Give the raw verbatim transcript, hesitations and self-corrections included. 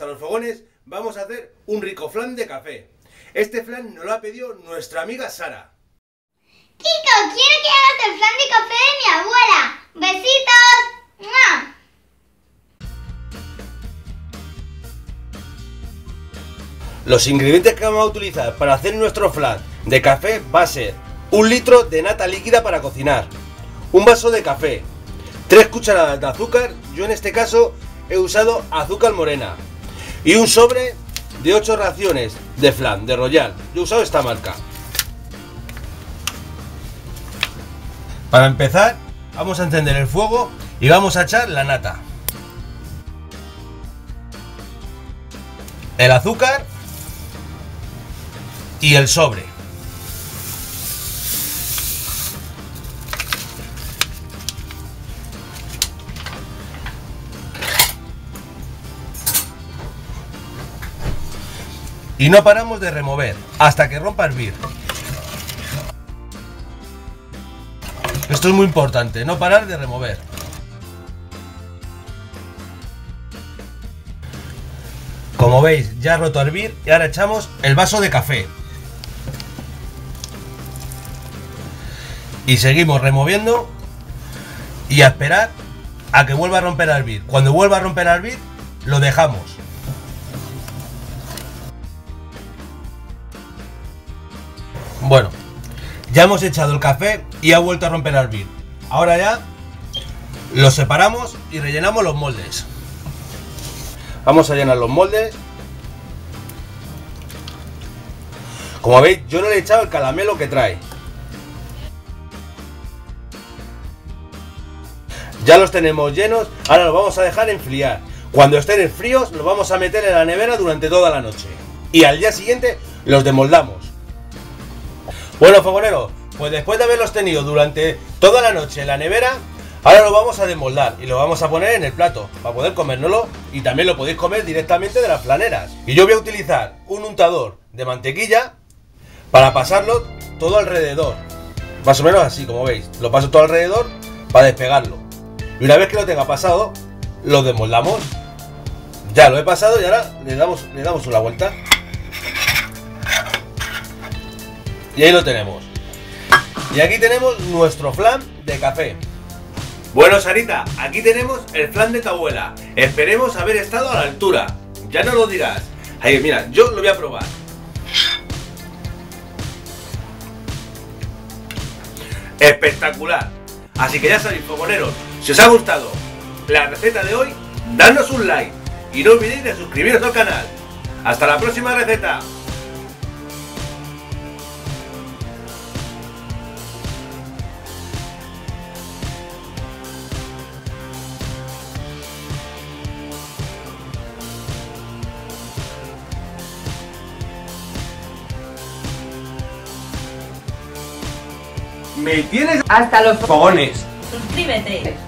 hasta los fogones, vamos a hacer un rico flan de café. Este flan nos lo ha pedido nuestra amiga Sara. Kiko, quiero que hagas el flan de café de mi abuela. ¡Besitos! ¡Mua! Los ingredientes que vamos a utilizar para hacer nuestro flan de café va a ser un litro de nata líquida para cocinar, un vaso de café, tres cucharadas de azúcar, yo en este caso he usado azúcar morena, y un sobre de ocho raciones de flan de Royal, yo he usado esta marca. Para empezar vamos a encender el fuego y vamos a echar la nata, el azúcar y el sobre. Y no paramos de remover hasta que rompa a hervir. Esto es muy importante, no parar de remover. Como veis, ya ha roto a hervir y ahora echamos el vaso de café. Y seguimos removiendo y a esperar a que vuelva a romper a hervir. Cuando vuelva a romper a hervir, lo dejamos. Bueno, ya hemos echado el café y ha vuelto a romper a hervir. Ahora ya lo separamos y rellenamos los moldes. Vamos a llenar los moldes. Como veis, yo no le he echado el caramelo que trae. Ya los tenemos llenos, ahora los vamos a dejar enfriar. Cuando estén fríos los vamos a meter en la nevera durante toda la noche. Y al día siguiente los demoldamos. Bueno, fogoneros, pues después de haberlos tenido durante toda la noche en la nevera, ahora lo vamos a desmoldar y lo vamos a poner en el plato para poder comérnoslo, y también lo podéis comer directamente de las flaneras. Y yo voy a utilizar un untador de mantequilla para pasarlo todo alrededor. Más o menos así, como veis. Lo paso todo alrededor para despegarlo. Y una vez que lo tenga pasado, lo desmoldamos. Ya lo he pasado y ahora le damos, le damos una vuelta. Y ahí lo tenemos. Y aquí tenemos nuestro flan de café. Bueno, Sarita, aquí tenemos el flan de tu abuela. Esperemos haber estado a la altura. Ya no lo dirás. Ahí, mira, yo lo voy a probar. Espectacular. Así que ya sabéis, fogoneros, si os ha gustado la receta de hoy, dadnos un like y no olvidéis de suscribiros al canal. Hasta la próxima receta. Me tienes hasta los fogones. Suscríbete.